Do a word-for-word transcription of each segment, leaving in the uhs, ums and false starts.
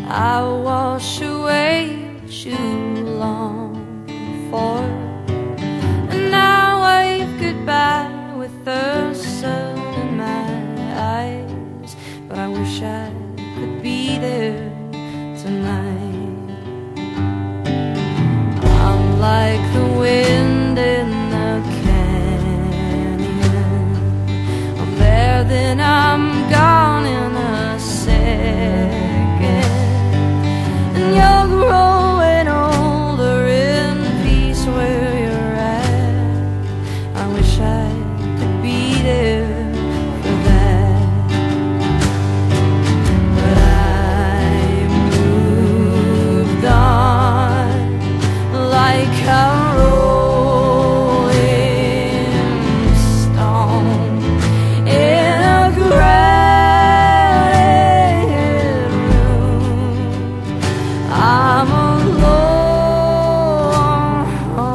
I wash away what you long for, and I wave goodbye with the sun in my eyes. But I wish I could be there tonight. I'm like the wind in the canyon. I'm there, then I'm gone in a second. And you're growing older in peace where you're at. I wish I could be there for that. But I moved on like a rolling stone in a crowded room. I'm alone,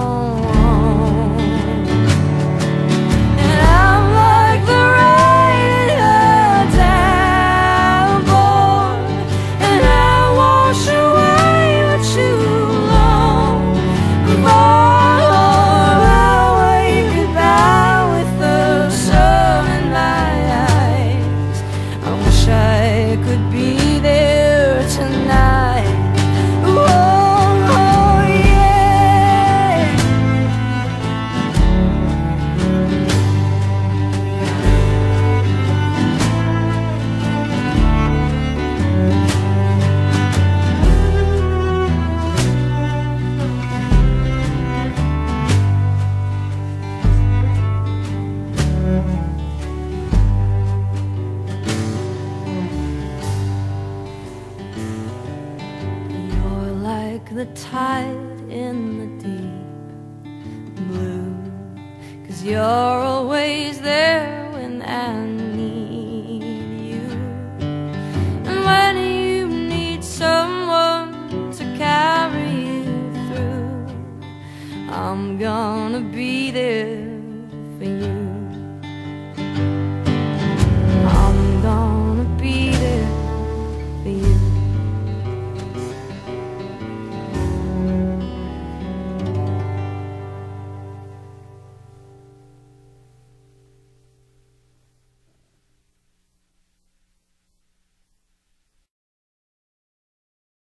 and I'm like the rain in a downpour, and I wash away what you long for. I wave goodbye with the sun in my eyes. I wish I could be there tonight. Oh, oh, yeah. You're like the tide in the deep blue, 'cause you're always there when I need you. And when you need someone to carry you through, I'm gone